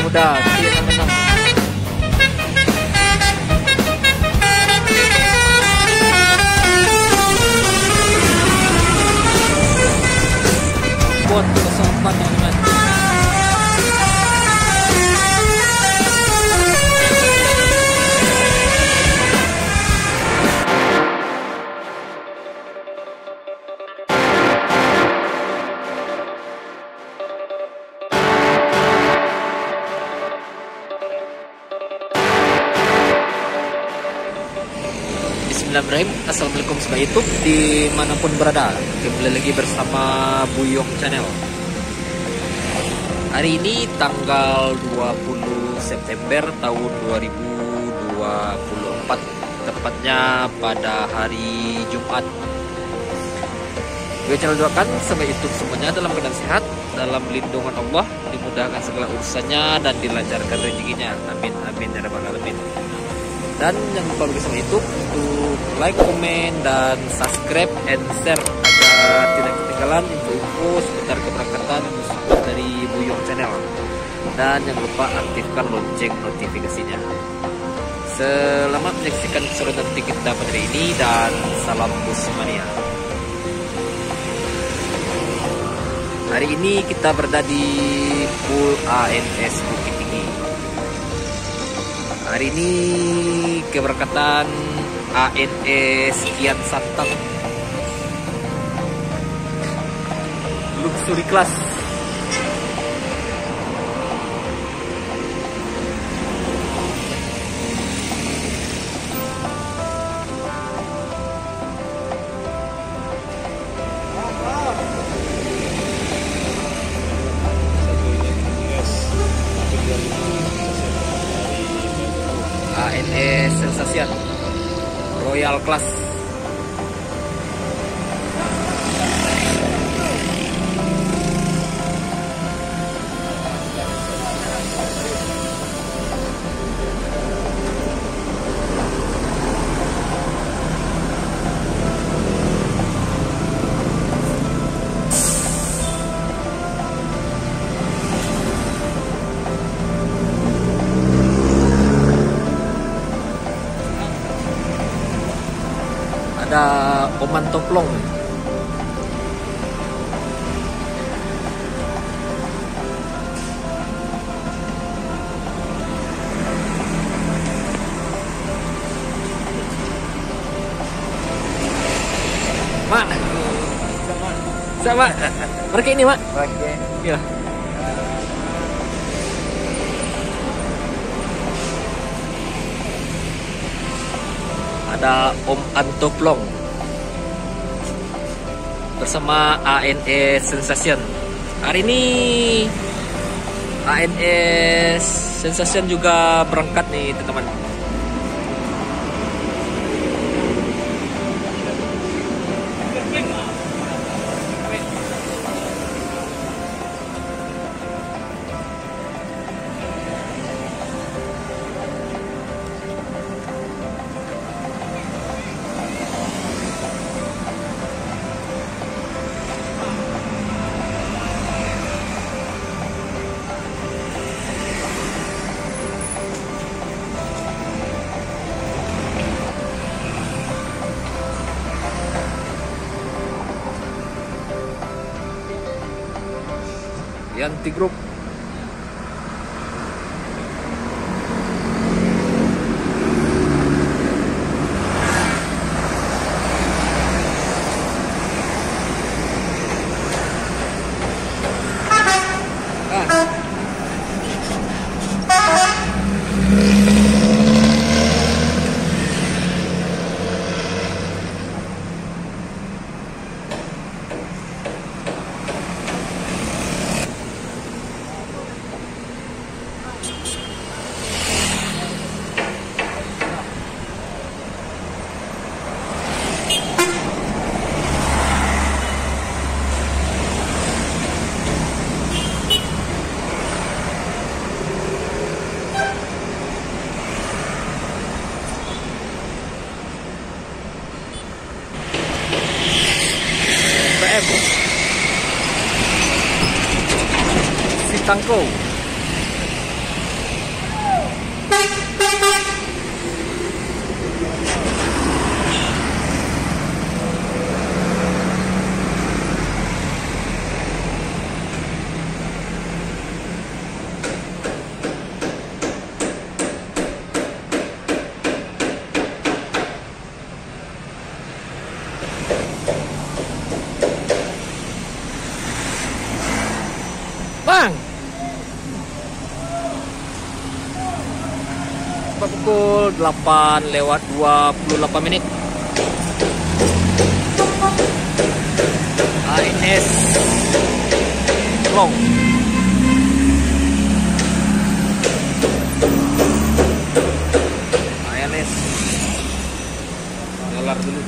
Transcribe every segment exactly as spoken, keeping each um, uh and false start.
muda tim yang menang. Bot nol empat teman-teman. Bismillahirrahmanirrahim. Assalamualaikum sobat YouTube dimanapun berada, kembali lagi bersama Buyong Channel. Hari ini tanggal dua puluh September tahun dua ribu dua puluh empat, tepatnya pada hari Jumat. Gue channel doakan sobat YouTube semuanya dalam keadaan sehat, dalam lindungan Allah, dimudahkan segala urusannya dan dilancarkan rezekinya. Amin amin ya rabbal alamin. Dan jangan lupa bagi sama YouTube untuk like, komen, dan subscribe and share agar tidak ketinggalan info-info seputar keberangkatan dari Buyong Channel. Dan jangan lupa aktifkan lonceng notifikasinya. Selamat menyaksikan episode nanti kita pada hari ini dan salam Busmania. Hari ini kita berada di Pool A N S Bukit Tinggi. Hari ini keberangkatan A N S Kian Santang Luxury Class. A N S Sensation Royal Class. Ada Oman Toplong. Mak, sama mereka ini mak. Oke. Ya. Ada Om Antoplong bersama A N S Sensation. Hari ini A N S Sensation juga berangkat nih teman-teman. Yanti Group. Sitangko. Bang, pukul delapan lewat dua puluh delapan menit. A N S Long. A N S dolar dulu.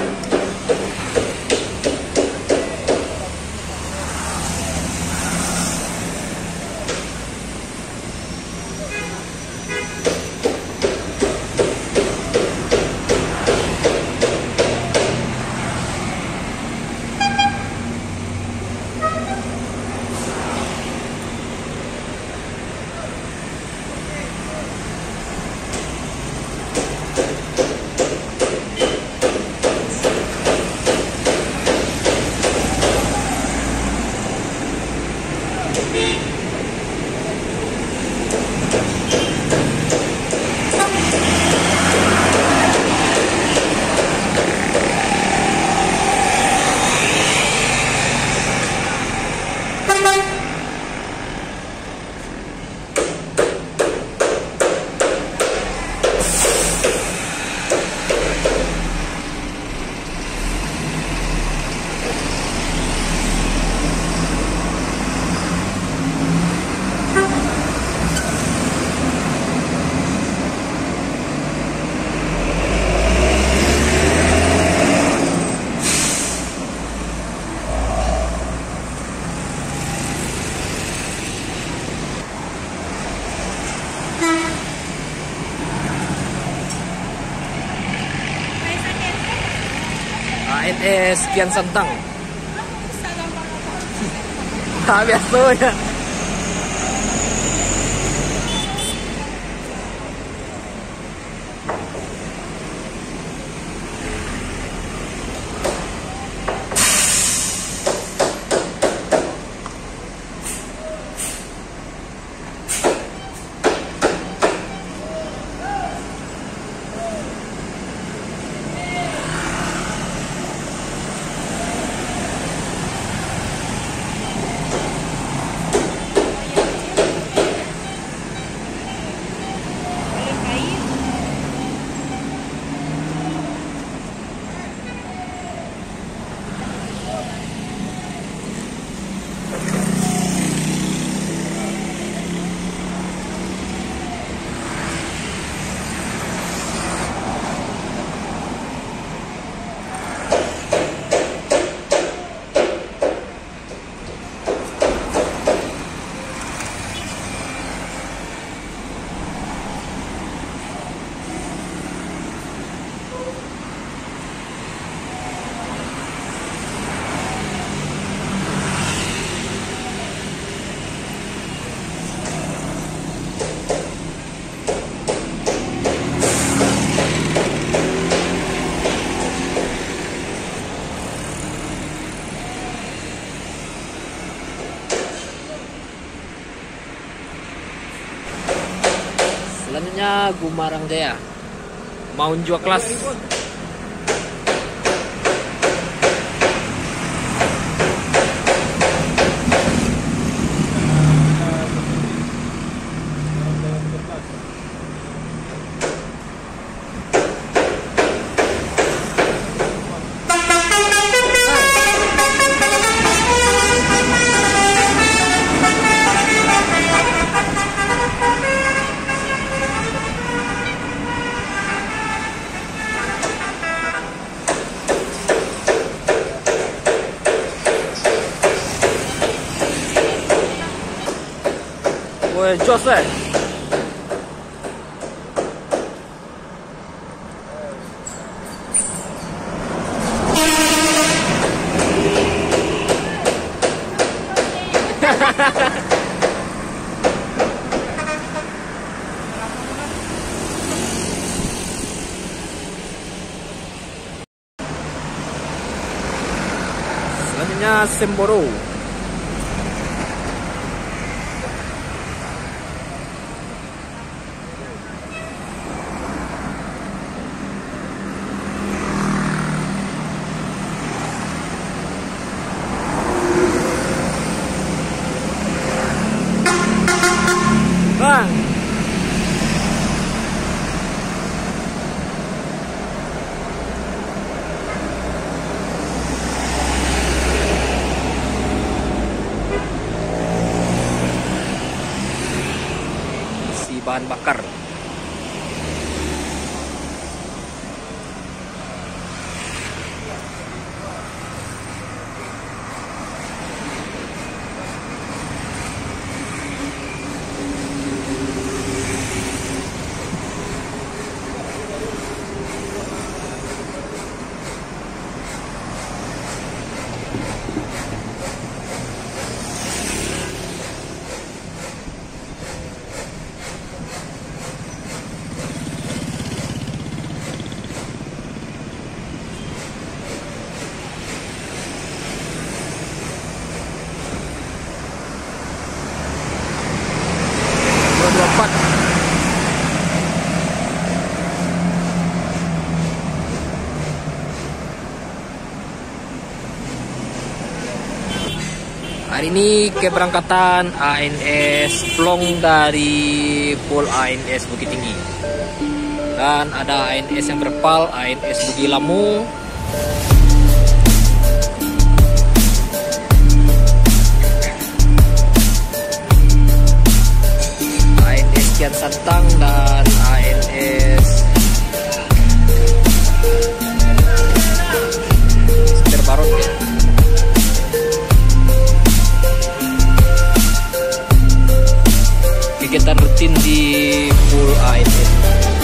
A N S Kian Santang. Tak biasanya. Selanjutnya Gumarang Jaya, mau jual kelas. Woi, jos eh. namanya Semboro. Bang, isi bahan bakar. Hari ini keberangkatan A N S Plong dari Pol A N S Bukit Tinggi. Dan ada A N S yang berpal, A N S Bukit Lamu. A N S Kian Santang dan A N S Terbaron ya. Kegiatan rutin di Pol A N S.